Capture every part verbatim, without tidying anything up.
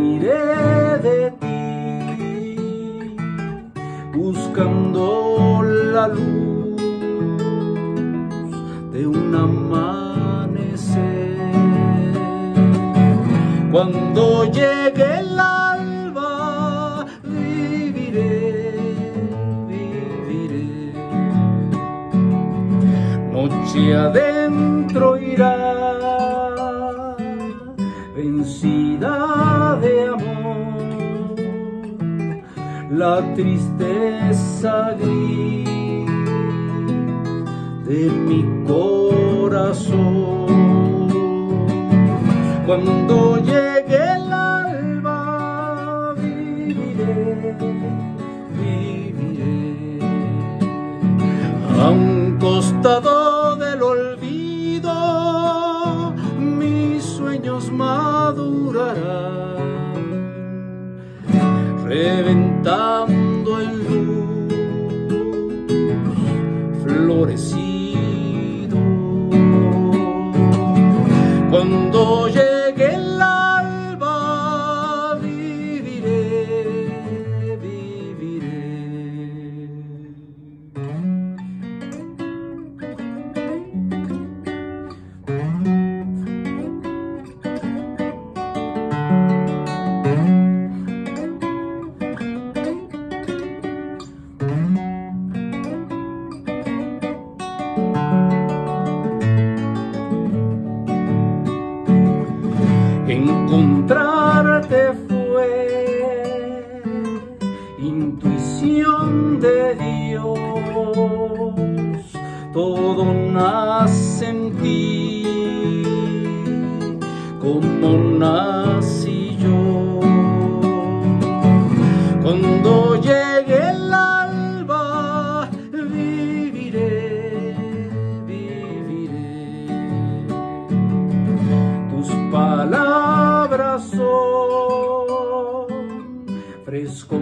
iré de ti, buscando la luz de un amanecer. Cuando llegue el alba, viviré, viviré. Noche adentro irá, vencida de amor, la tristeza gris de mi corazón. Cuando llegue el alba, viviré, viviré. A un costado del olvido, mis sueños madurarán, reventando en luz, florecido. Cuando llegue el alba, viviré, viviré. Encontrarte fue intuición de Dios, todo nace en ti, como nací yo. Cuando llegue el alba, viviré, viviré. Tus palabras son fresco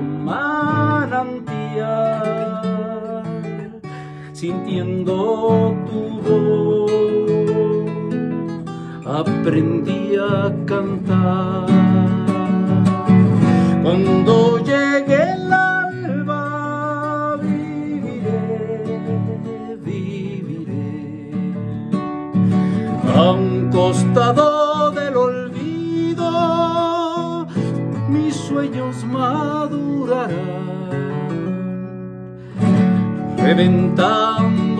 manantial, sintiendo tu voz aprendí a cantar. Cuando llegue el alba, viviré, viviré. A un costado del olvido, mis sueños madurarán, reventando